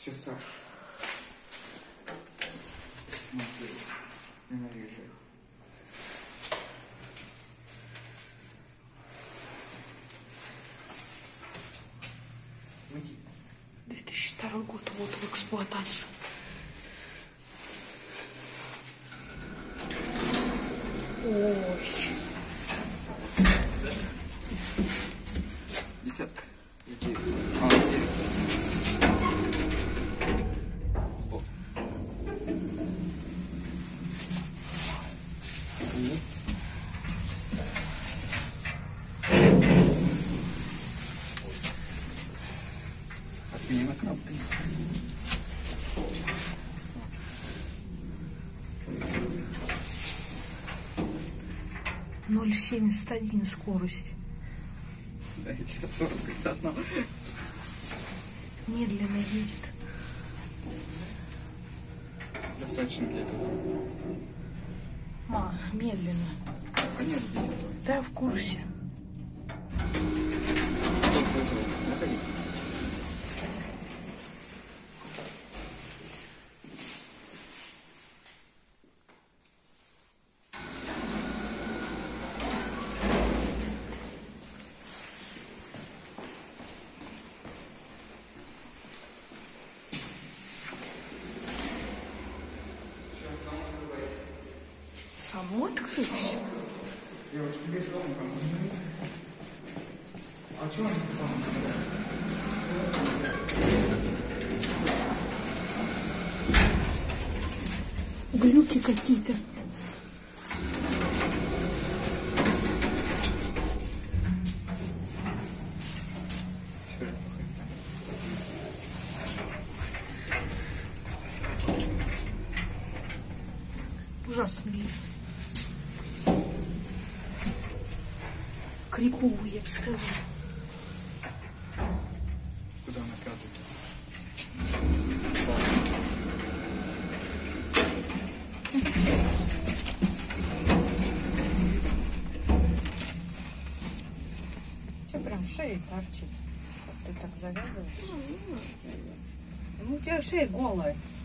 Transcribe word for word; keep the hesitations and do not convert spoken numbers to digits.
Сейчас Саш. Ненавижу их. две тысячи второй год, вот в эксплуатацию. Ой. Десятка. А, семь. Сбоку. Отменена кнопка. ноль семьдесят один скорость. Дайте сорок одна. Медленно едет. Достаточно для этого. Ма, медленно. Понятно, десятого. Да, я в курсе. Тот вызвал. Заходи. Само открылось? Я уж тебе дома кому-то. А чего они там? Глюки какие-то. Ужасные. Криповые, я бы сказала. Куда на пятую? Что прям шея торчит? Как ты так завязываешь? Ну, у тебя шея голая.